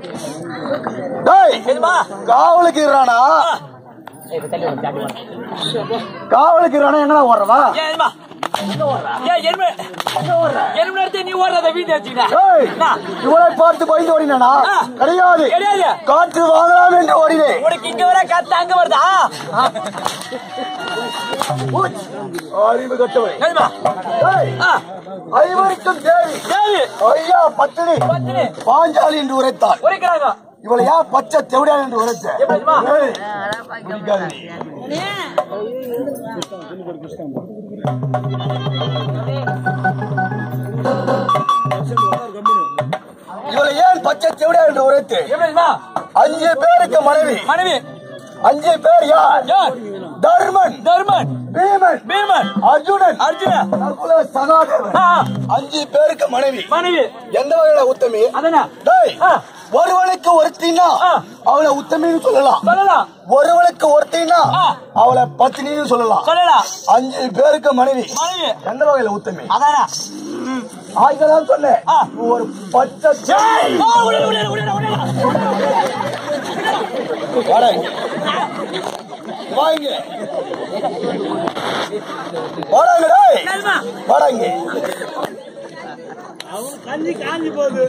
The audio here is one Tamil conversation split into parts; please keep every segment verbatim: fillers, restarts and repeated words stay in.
காவலுக்கு இருறானா காவலுக்கு இருறானா எங்கடா ஓடுறவா இவளை பார்த்து பயந்து ஓடினா கிடையாது காற்று வாங்கலாம் என்று ஓடினேன். இங்க வர காத்து அங்க வருதா? அறிவு கட்டவை ஐவருக்கும் தேவி ஐயா பத்தினி பாஞ்சாலி என்று உரைத்தாள். உரைக்கிறாங்க. இவளை யா பச்சை தெவிடா என்று உரைத்த இவளை ஏன் பச்சை தெவிடா என்று உரைத்து அஞ்சு பேருக்கு மனைவி மனைவி அஞ்சு பேர் யார்? தர்மன் தர்மன் பீமன் பீமன் அர்ஜுனன் அர்ஜுனன் சகாதேவன் அஞ்சு பேருக்கு மனைவி மனைவி எந்த வகையில உத்தமி? ஒருவனுக்கு ஒருத்தினா அவளை உத்தமின்னு சொல்லலாம் சொல்லலாம். ஒருவனுக்கு ஒருத்தினா அவளை பத்தினின்னு சொல்லலாம் சொல்லலாம். அஞ்சு பேருக்கு மனைவி மனைவி எந்த வகையில உத்தமி? அதானா ஆய்தான் சொன்னேன். ஒரு பச்சை வாங்க வாடாங்க கஞ்சி காஞ்சி போகுது.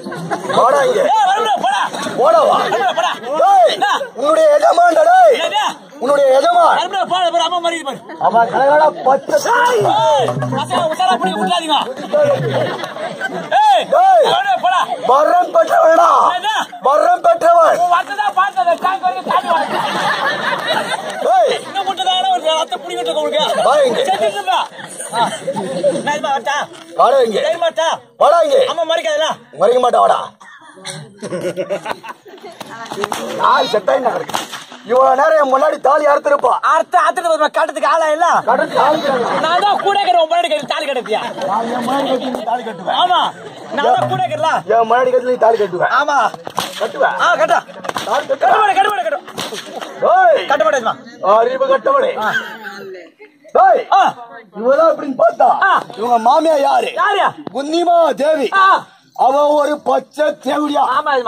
உன்னுடைய எஜமான் உன்னுடைய எஜமான் அம்மா மாதிரி அவன் கலகலா பச்சை வரம் பெற்றவனா வரம் பெற்றவன் மறைக்க மாட்டாடா இவ்வளவு நேரம் என் முன்னாடி தாலி அறுத்திருப்பா அறுத்து அறுத்து கட்டத்துக்கு ஆளா இல்ல நான் தான் கூட முன்னாடி தாலி கட்டுப்பியா தாலி கட்டுவேன். ஆமா நான் கூட கட்டலாம் என் முன்னாடி கட்டி தாலி கட்டுவேன். ஆமா கட்டுவேன். கட்ட கட்டுமாடே கட்டுமாடே கட்டும் கட்டுமாடேமா அறிவு கட்டவளே இவதான் அப்படின்னு பார்த்தா இவங்க மாமியா யாரு? யாரு? குந்திமா தேவி. அவ ஒரு பச்சை தேவடியா.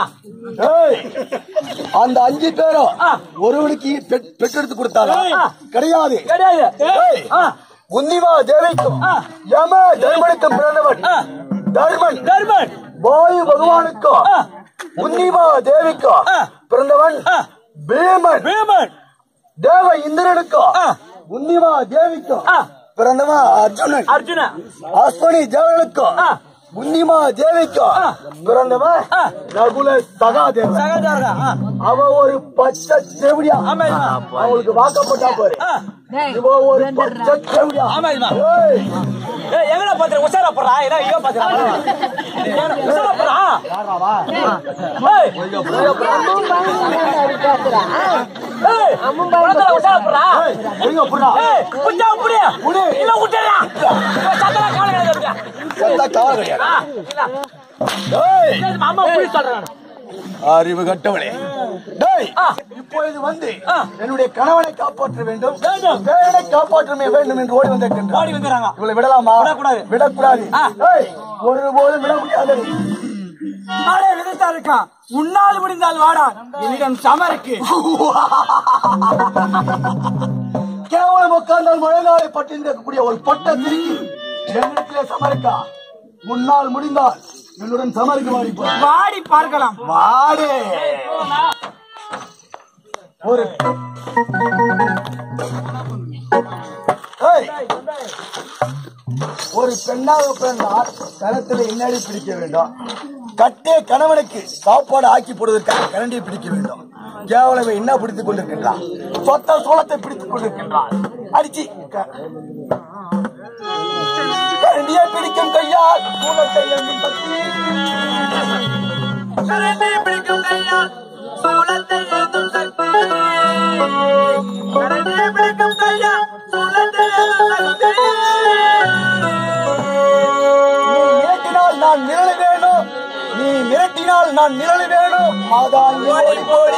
அந்த அஞ்சு பேரும் ஒருவனுக்கு பெற்றெடுத்து கொடுத்தாங்க கிடையாது கிடையாது. குந்திமா தேவிக்கும் யம தர்மனுக்கும் பிறந்தவன் தர்மன் தர்மன் வாயு பகவானுக்கும் குந்திமா தேவிக்கும் பிறந்தவன் பீமன் பீமன் தேவ இந்திரனுக்கும் குந்திமா தேவிக்கும் பிறந்தவன் அர்ஜுனன் அர்ஜுனன் அஸ்வினி தேவனுக்கும் குந்திமா தேவிக்கும் பிறந்தவன் நகுல சகாதேவன் சகாதேவன். அவ ஒரு பச்சை செவிடியா. அவளுக்கு வாக்கப்பட்டா பாரு இவ ஒரு பச்சை செவிடியா. எங்கடா பாத்து உசாரா போறா என்ன இங்க பாத்துறா உசாரா போறா உசாரா போறா புடியா புடியா இல்ல விட்டுறா சத்தமா கால கிடையாது சத்தா கால கிடையாது. மாமா புடி சொல்றான் அறிவு கட்டவளே இப்பொழுது வந்து என்னுடைய கணவனை காப்பாற்ற வேண்டும் வேலை காப்பாற்ற வேண்டும் என்று ஓடி வந்திருக்கின்றார். ஓடி வந்துறாங்க. இவளை விடலாமா? விடக்கூடாது விடக்கூடாது. ஒருபோதும் விட முடியாது. விதத்தா இருக்கான் உன்னால் முடிந்தால் வாடா என்னிடம் சமருக்கு கேவலம் உட்கார்ந்தால் முழங்காலை பட்டிருக்கக்கூடிய ஒரு பட்ட திருக்கி என்னிடத்திலே சமருக்கா முன்னால் முடிந்தால் என்னுடன் சமருக்கு வாடி வாடி பார்க்கலாம். வாடு ஒரு ஒரு பெண்ணாக பிறந்தால் கணத்தில் எண்ணாடி பிடிக்க வேண்டும். கட்டே கணவனுக்கு சாப்பாடு ஆக்கி போடுவதற்காக கரண்டியை பிடிக்க வேண்டும். கேவலமே என்ன பிடித்துக் கொண்டிருக்கின்றார்? சொத்த சோளத்தை பிடித்துக் கொண்டிருக்கின்றார். அடிச்சு கரண்டியை பிடிக்கும் கையால் சூளத்தை எண்ணும் பத்தி கரண்டியை பிடிக்கும் கையால் சூளத்தை எண்ணும் சக்தி கரண்டியை பிடிக்கும் கையால் சூளத்தை எண்ணும் சக்தி மிரட்டினால் நான் நிழல் வேணும். நீ மிரட்டினால் நான் நிழல் வேணும். அதான் ஓடி போடி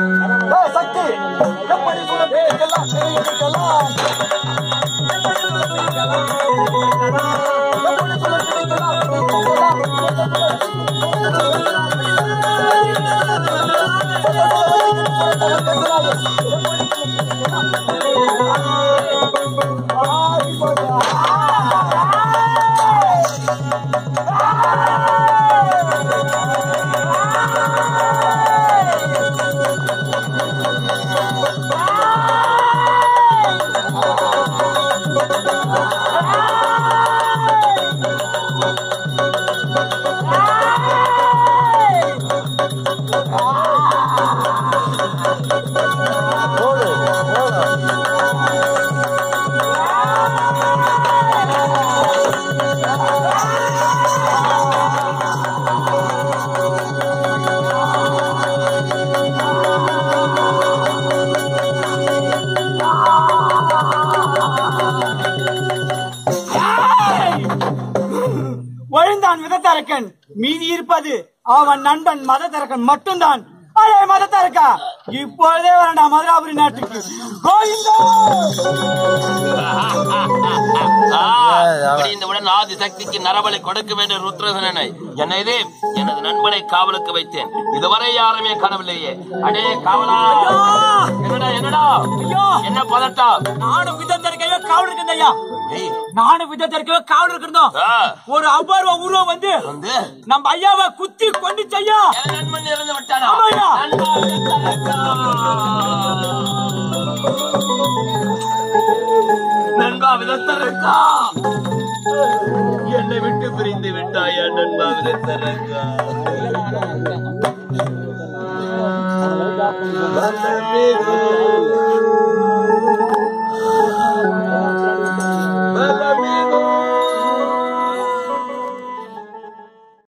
சக்தி எப்படி சொல்ல பேசலாம் மீதி இருப்பது அவன் நண்பன் மதத்தரக்கன் மட்டும்தான். அதே மதத்தரக்கா இப்பொழுதே வேண்டாம் மதுராபுரி நாட்டுக்கு. முடிந்தவுடன் ஆதிசக்திக்கு நரபலி கொடுக்க வேண்டிய ருத்ரசனனை என்னது எனது நண்பனை காவலுக்கு வைத்தேன். இதுவரை யாருமே காணவில்லையே. அடே காவலா, என்னடா என்னடா என்ன பதட்டம்? நானும் விதத்தரக்கையோ காவல் இருக்கேன் ஐயா. நானும் விதத்தரக்கையோ காவல் இருக்கிருந்தோம். ஒரு அபூர்வ உருவம் வந்து நம்ம ஐயாவை குத்தி கொண்டு செய்யா நண்பன் இறந்து விட்டானா? நண்பா விதத்தரக்கா, என்னை விட்டு பிரிந்து விட்டாயா நண்பா விதத்தரக்கா?